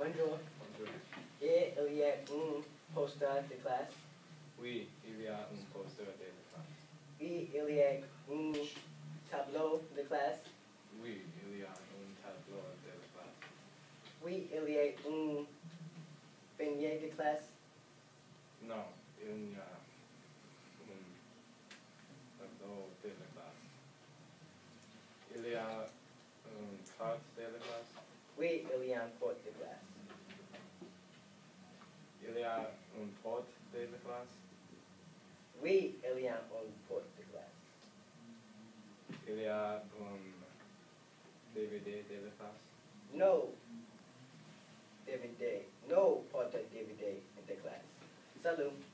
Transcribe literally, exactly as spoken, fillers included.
Bonjour. Bonjour. Et il y a un poster de classe. Oui, il y a un poster de la classe. Oui, il y a un tableau de classe. Oui, il y a un tableau de la classe. Oui, il y a un beignet de classe. Non, il y a un tableau de la classe. Il y a une carte de la classe. Oui, il y a un pot de classe. Il y a un pot de la classe. Oui, il y a un pot de classe. Il y a un D V D de la classe. No D V D. No pot de D V D de classe. Salut.